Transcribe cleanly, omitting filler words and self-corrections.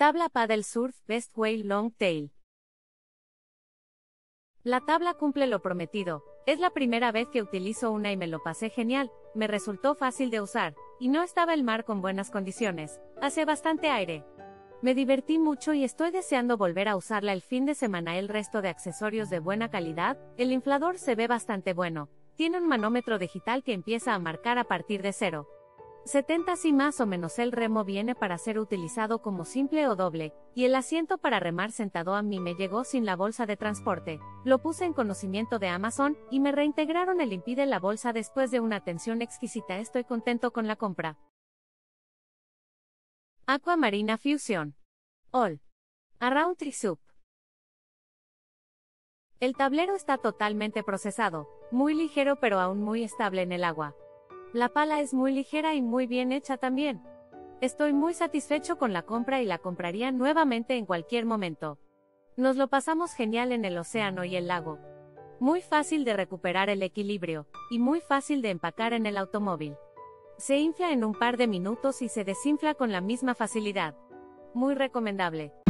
Tabla Paddle Surf Best Whale Long Tail. La tabla cumple lo prometido. Es la primera vez que utilizo una y me lo pasé genial. Me resultó fácil de usar, y no estaba el mar con buenas condiciones. Hace bastante aire. Me divertí mucho y estoy deseando volver a usarla el fin de semana. El resto de accesorios de buena calidad. El inflador se ve bastante bueno. Tiene un manómetro digital que empieza a marcar a partir de 0,70 si más o menos. El remo viene para ser utilizado como simple o doble, y el asiento para remar sentado. A mí me llegó sin la bolsa de transporte. Lo puse en conocimiento de Amazon, y me reintegraron el impide la bolsa después de una atención exquisita. Estoy contento con la compra. Aquamarina Fusion All Around Tree Soup. El tablero está totalmente procesado, muy ligero pero aún muy estable en el agua. La pala es muy ligera y muy bien hecha también. Estoy muy satisfecho con la compra y la compraría nuevamente en cualquier momento. Nos lo pasamos genial en el océano y el lago. Muy fácil de recuperar el equilibrio, y muy fácil de empacar en el automóvil. Se infla en un par de minutos y se desinfla con la misma facilidad. Muy recomendable.